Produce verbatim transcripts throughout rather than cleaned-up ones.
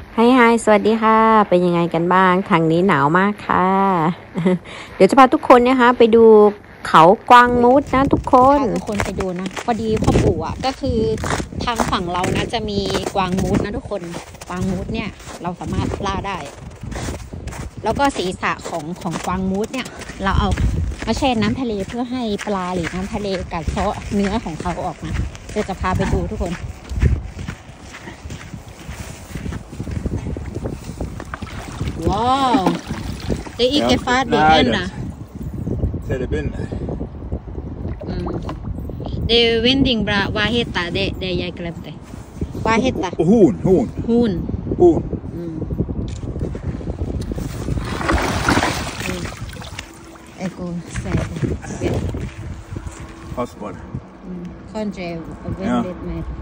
ไฮไฮสวัสดีค่ะเป็นยังไงกันบ้างทางนี้หนาวมากค่ะ เดี๋ยวจะพาทุกคนนะคะไปดูเขากวางมูดนะทุกคนพาทุกคนไปดูนะพอดีพ่อปู่อ่ะก็คือทางฝั่งเรานะจะมีกวางมูดนะทุกคนกวางมูดเนี่ยเราสามารถล่าได้แล้วก็ศีรษะของของกวางมูดเนี่ยเราเอามาแช่น้ำทะเลเพื่อให้ปลาหรือน้ำทะเลกัดเซาะเนื้อของเขาออกมาเดี๋ยวจะพาไปดูทุกคนว้าวเด็กอีกฟาดเด็กเอ็นนะเดวินดิงบราว่าเฮตาเดเดยายกลับเตว่าเฮตาฮูนฮูนฮูนฮูนเอโกเซตฮอสบอลคอนเจลเวนเดดเมด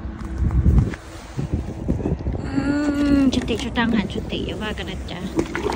ชุติชุดตังหันชุติว่ากันนะจ๊ะ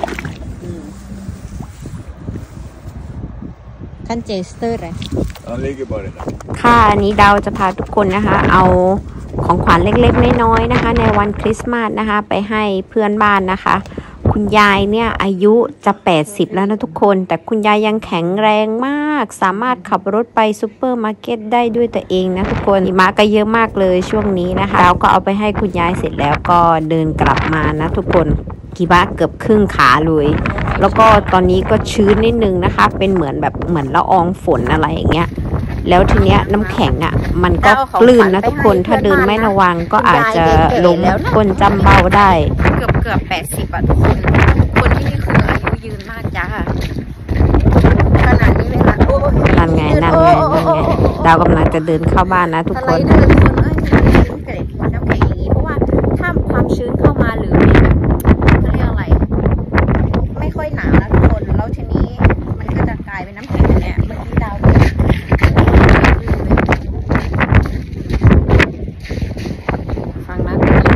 คันเจสเตอร์เลยค่ะอันนี้ดาวจะพาทุกคนนะคะเอาของขวัญเล็กๆน้อยๆนะคะในวันคริสต์มาสนะคะไปให้เพื่อนบ้านนะคะคุณยายเนี่ยอายุจะแปดสิบแล้วนะทุกคนแต่คุณยายยังแข็งแรงมากสามารถขับรถไปซูเปอร์มาร์เก็ตได้ด้วยตัวเองนะทุกคนหิมะก็เยอะมากเลยช่วงนี้นะคะเราก็เอาไปให้คุณยายเสร็จแล้วก็เดินกลับมานะทุกคนหิมะเกือบครึ่งขาเลยแล้วก็ตอนนี้ก็ชื้นนิดนึงนะคะเป็นเหมือนแบบเหมือนละอองฝนอะไรอย่างเงี้ยแล้วทีเนี้ยน้ำแข็งอ่ะมันก็กลื่นนะทุกคนถ้าเดินไม่ระวังก็อาจจะล้มก้นจำเบ้าได้เกือบเกือบแปดสิบอะทุกคนคนที่นี่คืออายุยืนมากจ้าขนาดนี้เวลานั่นไงนั่นไงนั่นไงดาวกำลังจะเดินเข้าบ้านนะทุกคนน้ำแข็งอย่างนี้เพราะว่าถ้าความชื้นเข้ามาหรือมีแบบเขาเรียกอะไรไม่ค่อยหนาวนะทุกคนแล้วทีนี้มันก็จะกลายเป็นน้ำแข็งอย่างเงี้ยเมื่อกี้ดาวฟังนะ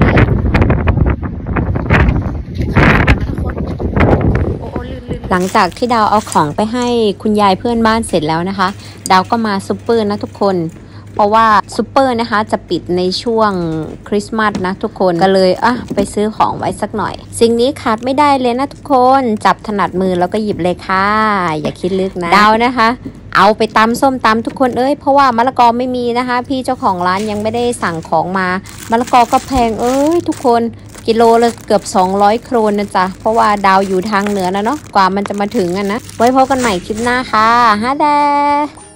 หลังจากที่ดาวเอาของไปให้คุณยายเพื่อนบ้านเสร็จแล้วนะคะดาวก็มาซูเปอร์นะทุกคนเพราะว่าซูเปอร์นะคะจะปิดในช่วงคริสต์มาสนะทุกคนก็เลยอ่ะไปซื้อของไว้สักหน่อยสิ่งนี้ขาดไม่ได้เลยนะทุกคนจับถนัดมือแล้วก็หยิบเลยค่ะอย่าคิดลึกนะดาวนะคะเอาไปตำส้มตำทุกคนเอ้ยเพราะว่ามะละกอไม่มีนะคะพี่เจ้าของร้านยังไม่ได้สั่งของมามะละกอก็แพงเอ้ยทุกคนกิโลละเกือบสองร้อยโครนนะจ๊ะเพราะว่าดาวอยู่ทางเหนือนะเนาะกว่ามันจะมาถึงอ่ะนะไว้พบกันใหม่คลิปหน้าค่ะฮะแด